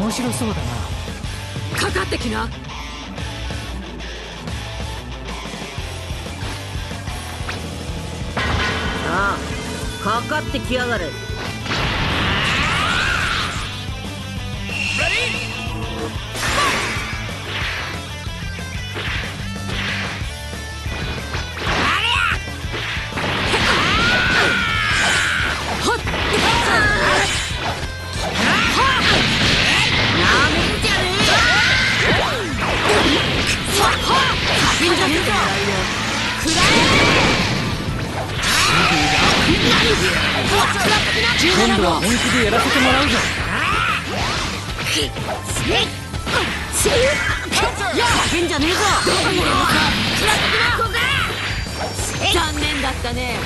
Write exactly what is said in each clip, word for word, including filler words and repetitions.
面白そうだな。 かかってきな。 ああ、かかってきやがる。 今度は本気でやらせてもらうぞ。 叫んじゃねえぞ。 残念だったね。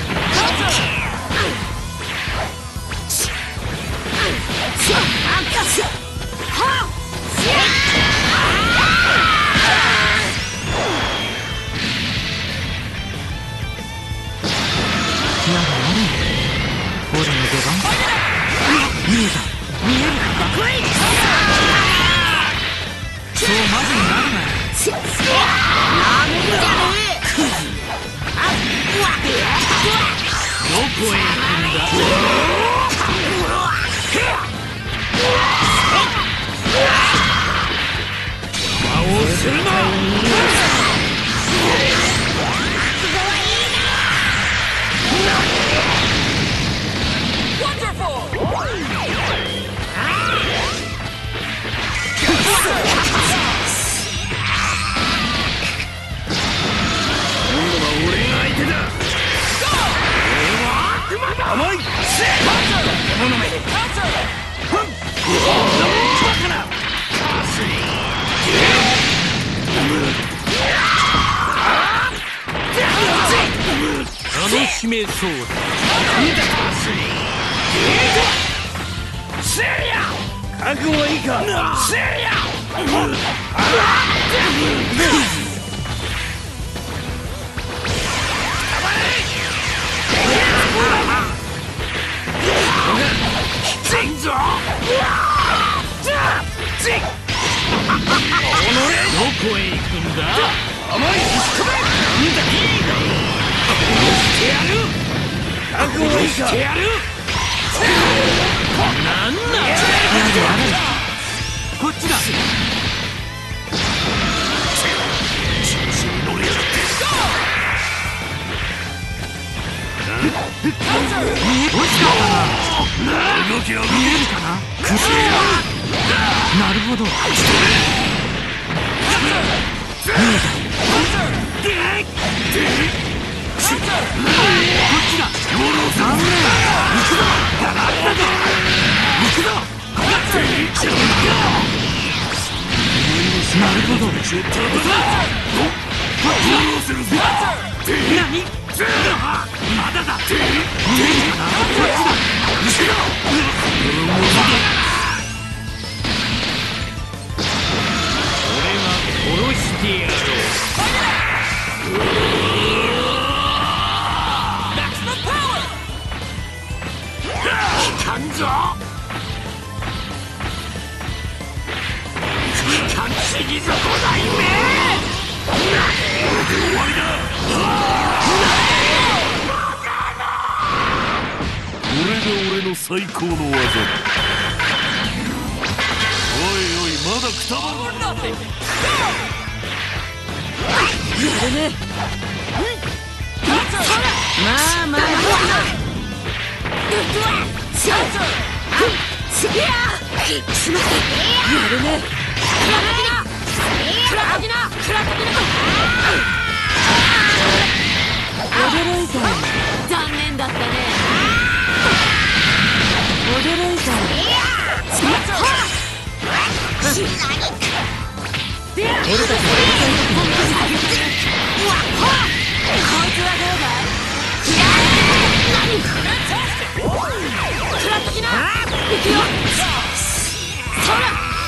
やだやれ、俺の出番。見えた、見えるか。そうまずになるな。 なめんじゃねえ。 どこへ行くんだ。魔をするな。甘い。楽しめそうだ。覚悟はいいか。どこへ行くんだ。甘い。なんだいいだろう。してやる。覚悟はいいか。してやる。なんだ。こっちだ。調子に乗りやがって。見え落ちたかな。動きは見えるかな。くせえなるほど。見えた。こっちだ。残念。行くぞ。だったぞ。行くぞ。なるほど。こっち何。まだだ。見えるかな。こっちだ。後ろ。俺が殺してやろう。来たんぞ。来たんちぎぞご代目。これで終わりだ。これが俺の最高の技だ。おいおい、まだくたばる。 やるね。まあまあ。やるね。驚いた。 残念だったね。 驚いた。 俺たちはこいつはどうだい。食らっときな。行くよ。そら。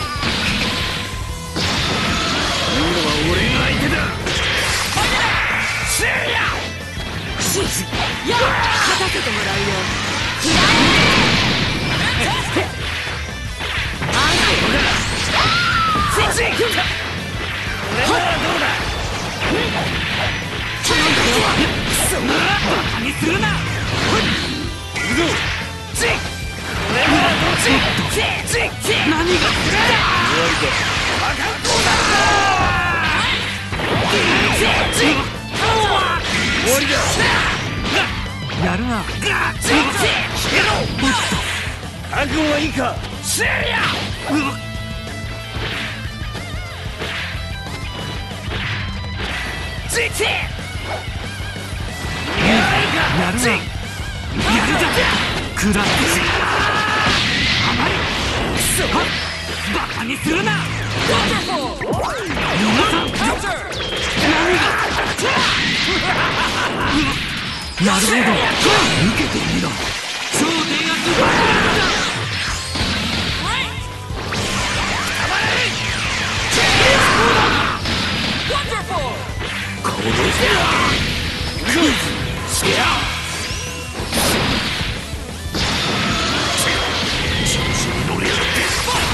今度は俺が相手だ。せいや。 やっ、勝たせてもらうよ。あんたするな。何がやるな。 覚悟はいいか。 せいや。やるな。やるじゃん。くらってあまりバカにするな。なるほど、受けてみろ。超電圧バカだ。殺せよ。調子に乗りやがって。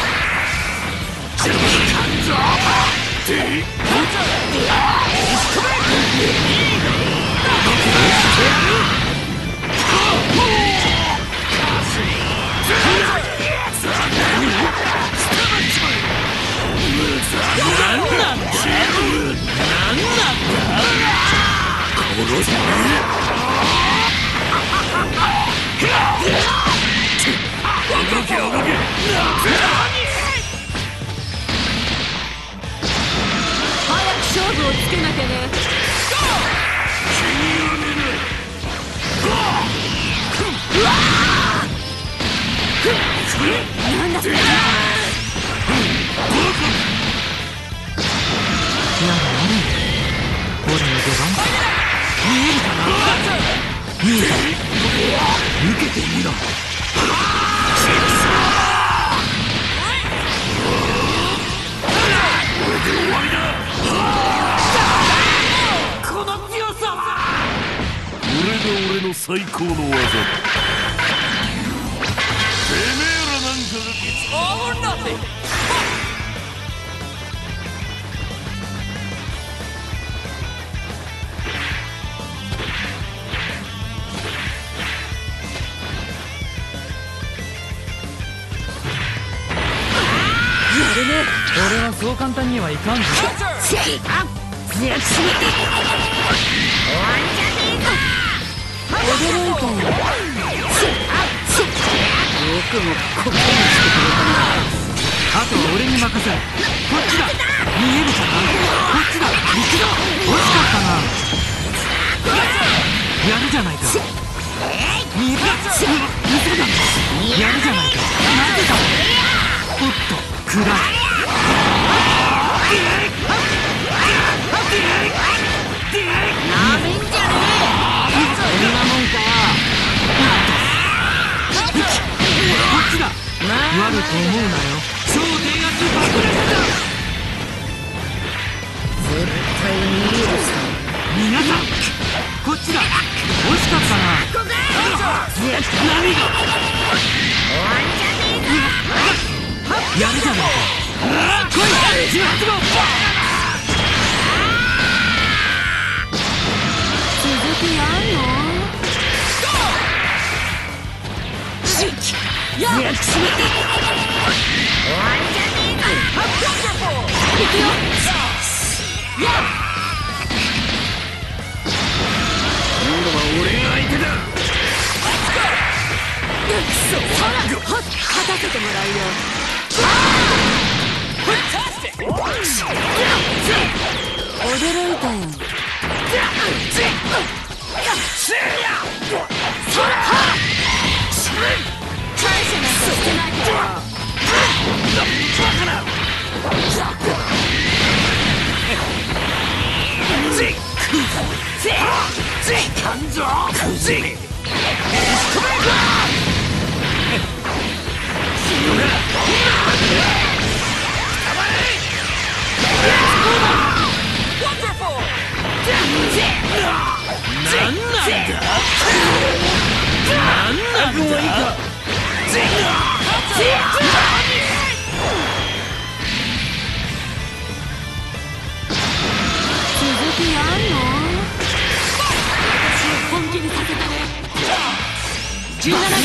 早く勝負をつけなきゃね。なんだそれ。 やれやれ、俺の出番だ。見えるかな。見えた。受けてみろ。この強さはこれが俺の最高の技だ。てめえらなんかがIt's all or nothing。 俺はそう簡単にはいかんぞ。 強くしめて終わんじゃねえか。驚いたよ。よくもここにしてくれたな。 あとは俺に任せ。こっちだ。見えるかな。こっちだ。行くぞ。惜しかったな。やるじゃないか。見えるか。嘘だ。やるじゃないか。なぜだ。おっと、暗い。 なめんじゃねえ。そんなもんかよ。 こっちだ。悪く思うなよ。超電圧爆裂だ。 絶対に見えるさ。 皆さんこっちだ。惜しかったな。何が終わんじゃねえか。 やるじゃないか。来いじゅうはちごう。 続きやんの。やっしめて終わんじゃねえか。行くよ。やっ今度は俺が相手だ。 そうほら勝たせてもらうよ。驚いたよ。感謝なんかしてないから。 なんなんだ。なんなんだ。 続きやんの。私を本気にさせたね。 じゅうなな号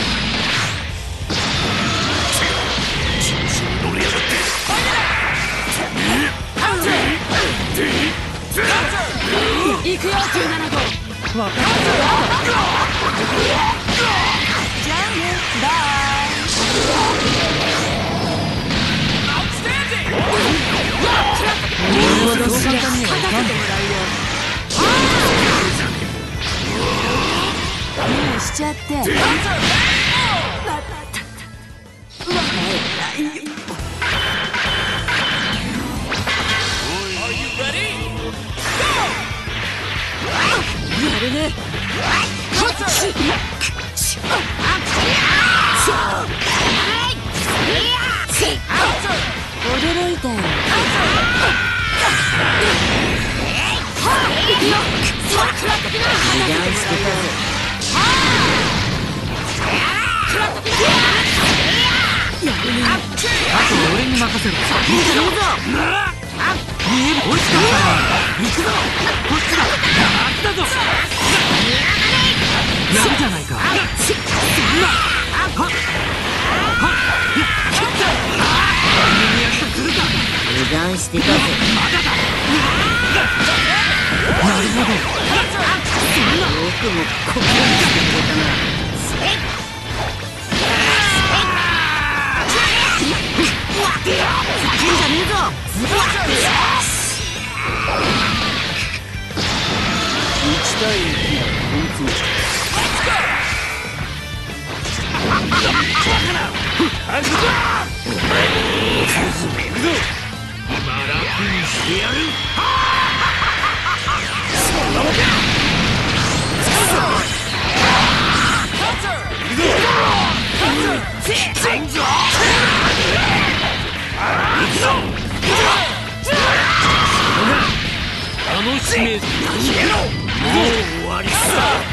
行くよじゅうなな号分かったじゃあねバイ戻しや勝たせてもらうよもうしちゃってやるね驚いたよ行くよ油断してたぜやるねあと俺に任せろ。 いいぞいいぞ見える美味しかったな。行くぞこっちだ。あっちだぞ。やるじゃないか。そんなはっはっやっ右足と来るか。 油断してたぜまだだ。なるほど。 僕もここにしてくれたな叫んじゃねえぞいち対いちだ本当今楽にしてやる。あの使命もう終わりさ。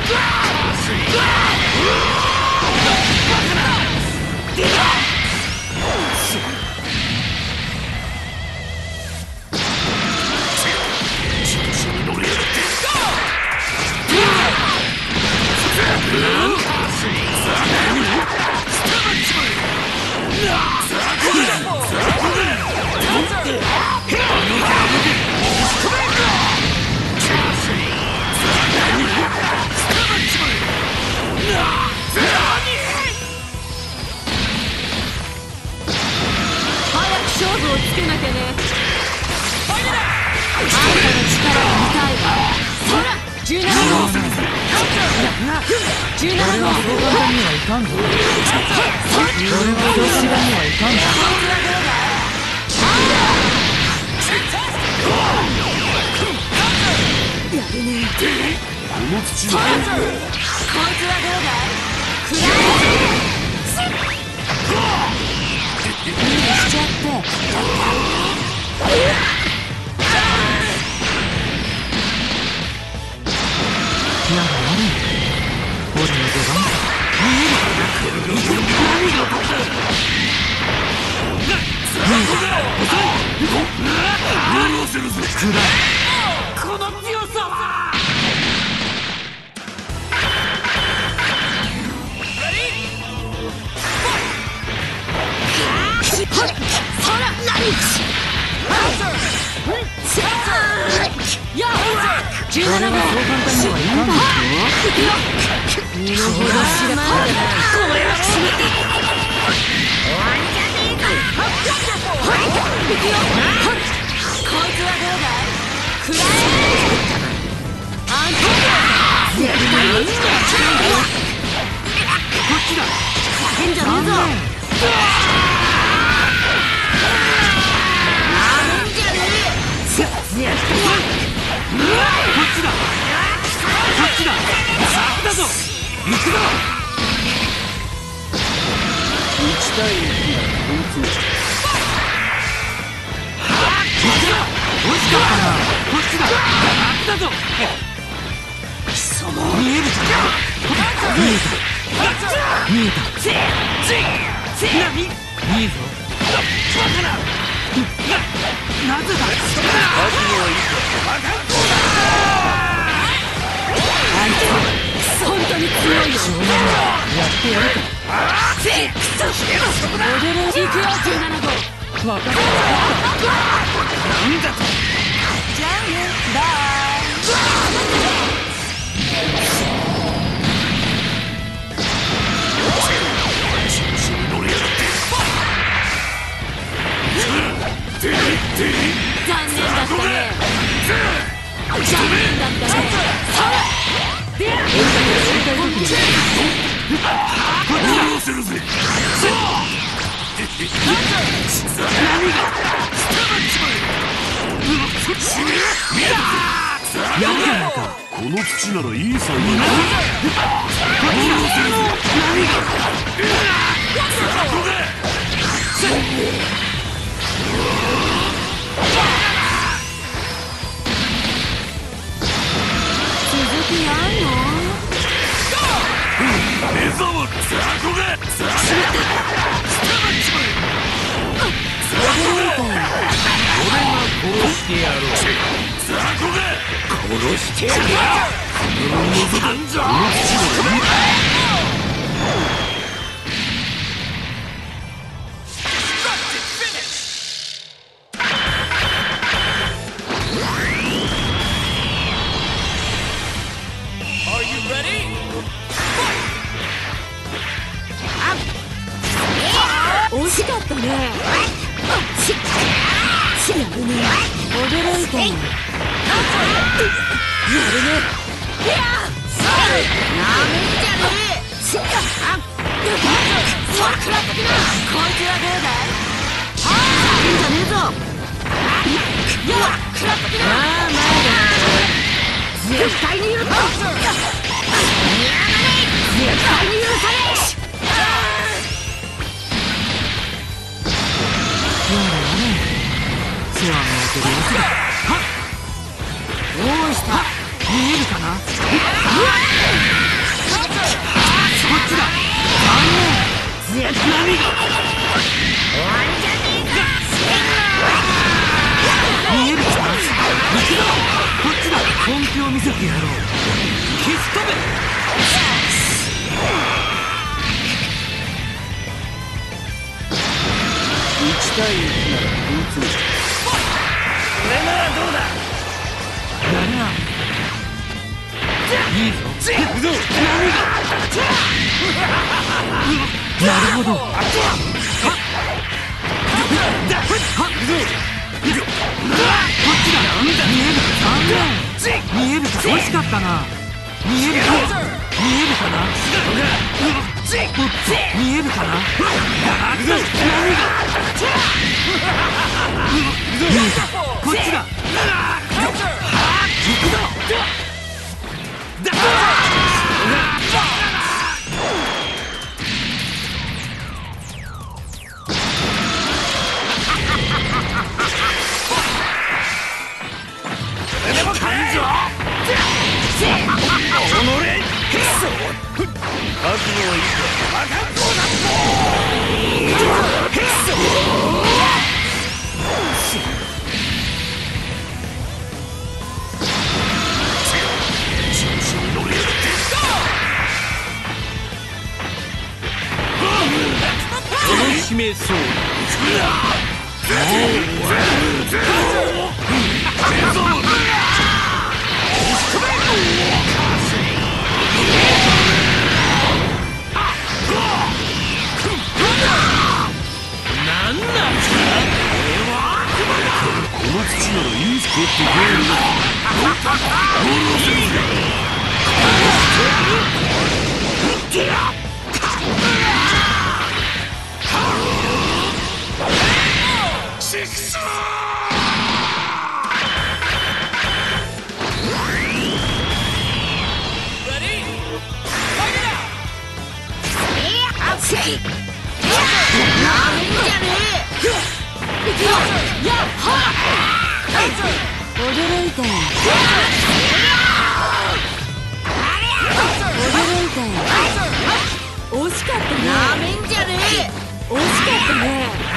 勝負をつけなきゃねあんたの力を見たいわそらじゅうなな号じゅうなな号俺はそう簡単にはいかんぞ。俺はそう簡単にはいかんぞ。 やるねこの土はこいつはどうだい食らえしちゃってやだやれ。俺の出番だ。見える。何が遅い。くらえ。この強さは。 じゅうなな号そう簡単にはいかんぞ行くよ身の程知らないこれは決めて終わりじゃねえか行くよこいつはどうだい食らえあんた絶対にこっちだ叫んじゃねえぞなめんじゃねえこっちだこっちださあだぞ行くぞいち対いちだ本当こっちだ美味しかったなこっちだあっだぞ貴様見えるじゃん見えた見えた何いいぞバカななぜだあいつ本当に強いよやってやるか。 驚いていくよじゅうななご。 分かった分かった。 なんだと。 じゃあねバイ。残念だったね。残念だったね。さあでやるせるぜ。 やるじゃないか。 この土ならいいさ。 続きあんの？ 目障る。さあこげ。さあしまった。さあこげ。俺が殺してやろう。さあこげ。殺してやる。こののぞかんじゃ。この土ならいい。 惜しかったね。ししやるね。驚いた。やるね。いやなめんじゃねえ。しっかあっさあ食らってきな。こいつはどうだい。ああいいんじゃねえぞ。いや食らってきな。まあ前だな。絶対に許さねえ。絶対に許さねえ。 やれやれ。世話の焼けるやつだ。はっ。どうした。見えるかな。こっちだ。残念。絶対に。見えるかな。行くぞ。こっちだ。本気を見せてやろう。消し飛べ。 いちたいいちならこいつ。これならどうだ。 やるな。いいぞ。行くぞ。なるほど。はっ。はっ。こっちだ。見えるか。残念。見えるか。惜しかったな。見えるか。見えるかな。見えるかな。見えた。こっちだ。行くぞ。 でも感情。覚悟はいいか。楽しめそう。なんなんだ。この土ならいいスポットゲームだ。シクソー。 驚いたよ。驚いたよ。惜しかったね。なめんじゃねえ。惜しかったね。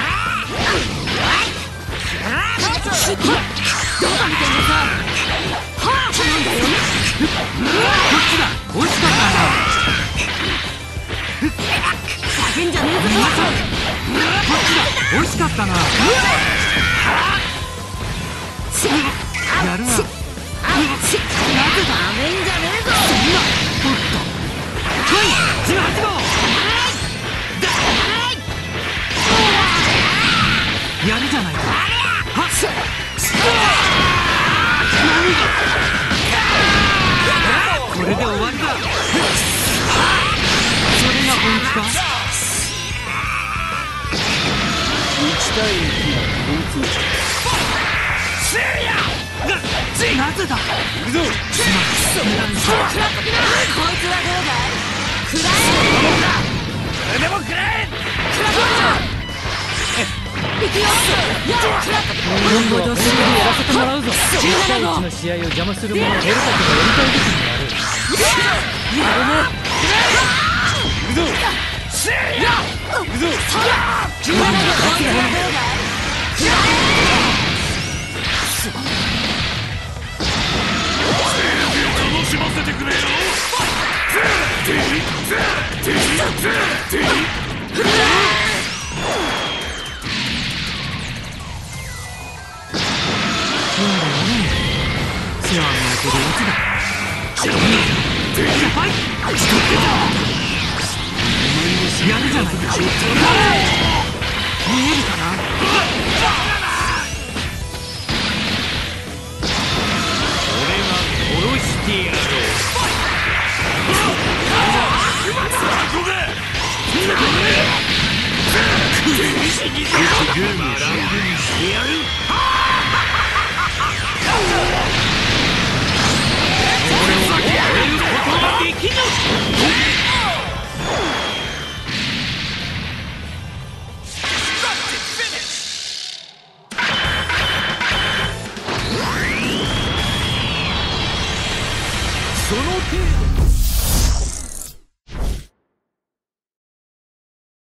どこ見てんのさ。はあ、なんだよ。 こっちだ。惜しかったな。 美味しかったな。やるな。なぜだ。 ダメんじゃねえぞ。 そんな。おっと。はい、じゅうはちごう。やるじゃないか。はっ。これで終わりだ。それが本気か。 いちたいいちの文通なぜだ。 行くぞ。 すまん。油断した。 こいつはどうだい。食らえ。 それでも食らえ。 食らえ。行くよ。やる。食らえ。 今度はすぐにやらせてもらうぞ。 じゅうなないちの試合を邪魔する者をヘルタクがやりたい時にやる。やるね。 行くぞ。行くぞ。 じゅうななごう。こいつはどうだい。食らえ。 楽しませてくれよ。 世話になってるやつだ。はい、やるじゃないか。見えるかな。 俺が殺してやろう。ゲームをしてやる。俺を超えることができぬ。その程度。